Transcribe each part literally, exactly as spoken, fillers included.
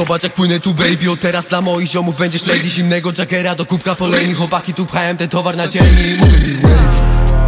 Zobacz jak płynę tu baby, od teraz dla moich ziomów będziesz lady. Zimnego Jaggera do kubka polejni, chłopaki tu pchałem ten towar na dzielni. I mówię mi wavy,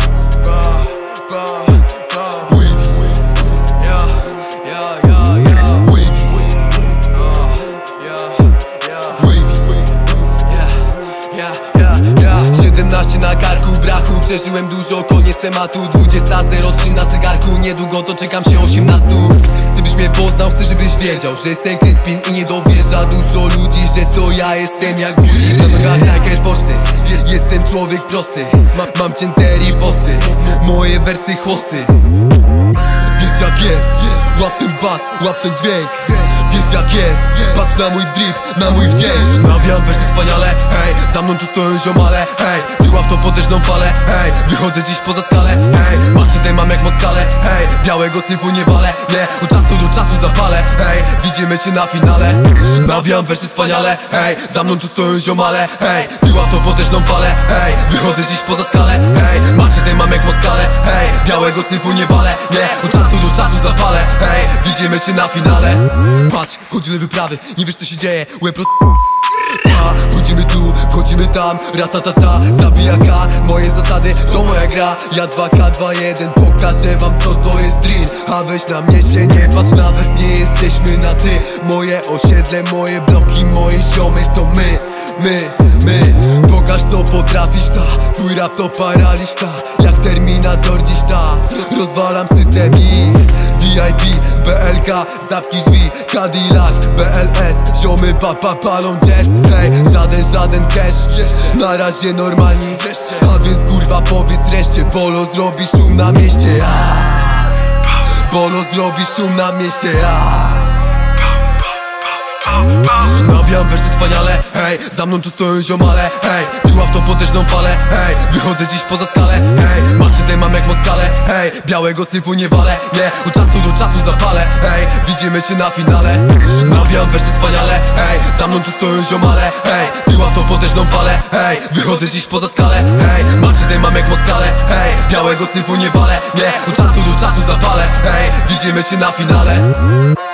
siedemnaście na karku, brachu, przeżyłem dużo, koniec tematu. Dwudziesta zero trzy na zegarku, niedługo to czekam się osiemnastu. Chcę byś mnie poznał, chcę żebyś wiedział, że jestem Crispin i nie dowierza dużo ludzi, że to ja jestem jak budzik na nogach jak Air Force'y. Jestem człowiek prosty, mam, mam cięte riposty, moje wersy chłosty. Wiesz jak jest, łap ten bas, łap ten dźwięk. Wiesz jak jest, patrz na mój drip, na mój wdzięk. Nawijam wersy wspaniale, hej, za mną tu stoją ziomale, hej. Ty łap to potężną falę, hej, wychodzę dziś poza skalę, hej. Patrzę ten mam jak Moskale, hej, białego syfu nie walę, nie, od czasu do czasu zapalę, hej. Widzimy się na finale. Nawijam wersy wspaniale, hej, za mną tu stoją ziomale, hej. Ty łap to potężną falę, hej, wychodzę dziś poza skalę, hej. Patrzę ten mam jak Moskale, hej, białego syfu nie walę, nie, od czasu do czasu zapalę, hej. Widzimy się na finale. Patrz, chodzimy wyprawy, nie wiesz co się dzieje, łeb roz... A, wchodzimy tu, wchodzimy tam, ratatata, zabijaka. Moje zasady to moja gra, ja dwa K dwa jeden, pokażę wam co to jest drill. A weź na mnie się nie patrz, nawet nie jesteśmy na ty. Moje osiedle, moje bloki, moje ziomy to my, my, my. Pokaż co potrafisz ta, twój rap to paraliż ta, jak Terminator dziś ta. Rozwalam system i V I P, B L K, zapki drzwi, Cadillac, B L S, ziomy papa palą jazz. Hej, żaden, żaden cash, na razie normalni. A więc kurwa powiedz reszcie, Bolo zrobi szum na mieście. Bolo zrobi szum na mieście. Nawijam wersy wspaniale, hej, za mną tu stoją ziomale, hej. Ty łap to potężną falę, hej, wychodzę dziś poza skalę, hej. Patrzę ten mam jak Moskale, hej, białego syfu nie walę, nie, od czasu do czasu zapalę, hej. Widzimy się na finale. Nawijam wersy wspaniale, hej, za mną tu stoją ziomale, hej. Ty łap to potężną falę, hej, wychodzę dziś poza skalę, hej. Patrzę ten mam jak Moskale, hej, białego syfu nie walę, nie, od czasu do czasu zapalę, hej. Widzimy się na finale.